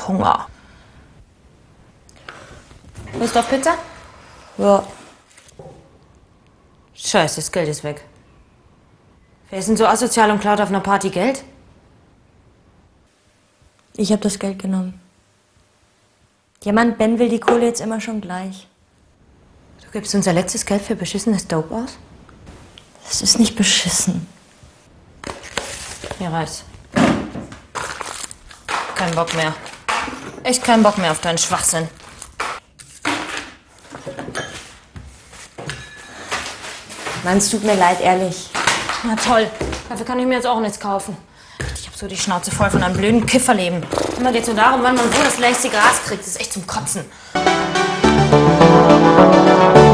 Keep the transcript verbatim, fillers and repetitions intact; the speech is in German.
Hunger. Lust auf Pizza? Ja. Scheiße, das Geld ist weg. Wer ist denn so asozial und klaut auf einer Party Geld? Ich habe das Geld genommen. Ja, Mann, Ben will die Kohle jetzt immer schon gleich. Du gibst unser letztes Geld für beschissenes Dope aus? Das ist nicht beschissen. Hier reiß. Kein Bock mehr. Echt keinen Bock mehr auf deinen Schwachsinn. Mann, es tut mir leid, ehrlich. Na toll. Dafür kann ich mir jetzt auch nichts kaufen. Ich hab so die Schnauze voll von einem blöden Kifferleben. Immer geht's nur darum, wann man so das längste Gras kriegt. Das ist echt zum Kotzen.